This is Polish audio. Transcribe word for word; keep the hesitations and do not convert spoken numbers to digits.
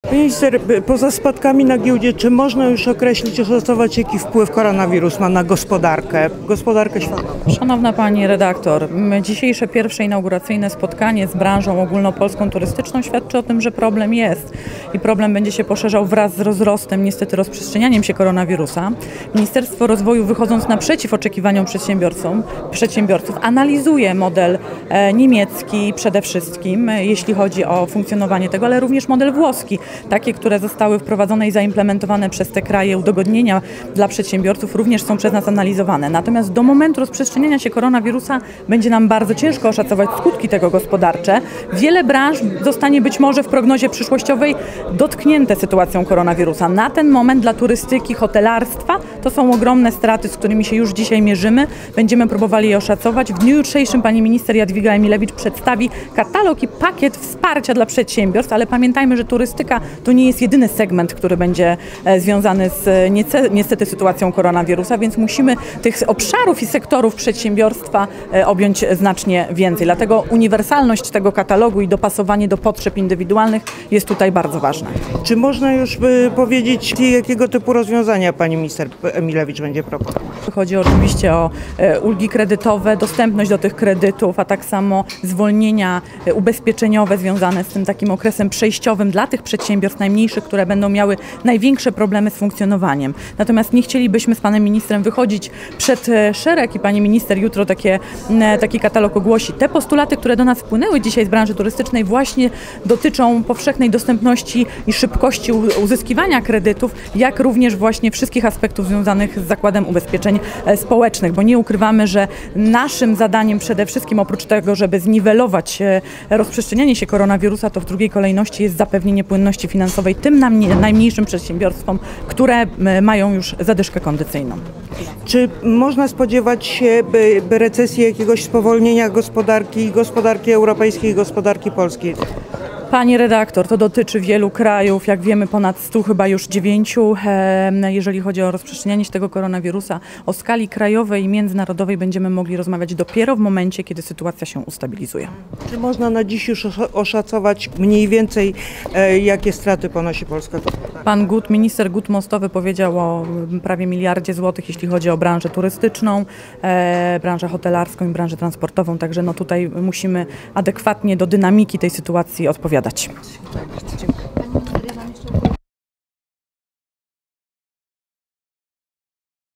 Minister, poza spadkami na giełdzie, czy można już określić, oszacować, jaki wpływ koronawirus ma na gospodarkę, gospodarkę światową? Szanowna Pani redaktor, dzisiejsze pierwsze inauguracyjne spotkanie z branżą ogólnopolską turystyczną świadczy o tym, że problem jest i problem będzie się poszerzał wraz z rozrostem, niestety rozprzestrzenianiem się koronawirusa. Ministerstwo Rozwoju, wychodząc naprzeciw oczekiwaniom przedsiębiorcom, przedsiębiorców, analizuje model e, niemiecki przede wszystkim, jeśli chodzi o funkcjonowanie tego, ale również model włoski. Takie, które zostały wprowadzone i zaimplementowane przez te kraje, udogodnienia dla przedsiębiorców również są przez nas analizowane. Natomiast do momentu rozprzestrzeniania się koronawirusa będzie nam bardzo ciężko oszacować skutki tego gospodarcze. Wiele branż zostanie być może w prognozie przyszłościowej dotknięte sytuacją koronawirusa. Na ten moment dla turystyki, hotelarstwa to są ogromne straty, z którymi się już dzisiaj mierzymy. Będziemy próbowali je oszacować. W dniu jutrzejszym pani minister Jadwiga Emilewicz przedstawi katalog i pakiet wsparcia dla przedsiębiorstw, ale pamiętajmy, że turystyka to nie jest jedyny segment, który będzie związany z niestety sytuacją koronawirusa, więc musimy tych obszarów i sektorów przedsiębiorstwa objąć znacznie więcej. Dlatego uniwersalność tego katalogu i dopasowanie do potrzeb indywidualnych jest tutaj bardzo ważne. Czy można już by powiedzieć, jakiego typu rozwiązania pani minister Emilewicz będzie proponować? Chodzi oczywiście o ulgi kredytowe, dostępność do tych kredytów, a tak samo zwolnienia ubezpieczeniowe związane z tym takim okresem przejściowym dla tych przedsiębiorstw najmniejszych, które będą miały największe problemy z funkcjonowaniem. Natomiast nie chcielibyśmy z panem ministrem wychodzić przed szereg i pani minister jutro takie, taki katalog ogłosi. Te postulaty, które do nas wpłynęły dzisiaj z branży turystycznej, właśnie dotyczą powszechnej dostępności i szybkości uzyskiwania kredytów, jak również właśnie wszystkich aspektów związanych z Zakładem Ubezpieczeń Społecznych, bo nie ukrywamy, że naszym zadaniem przede wszystkim, oprócz tego, żeby zniwelować rozprzestrzenianie się koronawirusa, to w drugiej kolejności jest zapewnienie płynności finansowej tym najmniejszym przedsiębiorstwom, które mają już zadyszkę kondycyjną. Czy można spodziewać się by, by recesji, jakiegoś spowolnienia gospodarki, gospodarki europejskiej i gospodarki polskiej? Pani redaktor, to dotyczy wielu krajów, jak wiemy ponad stu, chyba już dziewięciu, jeżeli chodzi o rozprzestrzenianie się tego koronawirusa. O skali krajowej i międzynarodowej będziemy mogli rozmawiać dopiero w momencie, kiedy sytuacja się ustabilizuje. Czy można na dziś już oszacować mniej więcej, jakie straty ponosi polska gospodarka? Pan Gut, minister Gut Mostowy powiedział o prawie miliardzie złotych, jeśli chodzi o branżę turystyczną, branżę hotelarską i branżę transportową, także no tutaj musimy adekwatnie do dynamiki tej sytuacji odpowiadać. Dziękuję.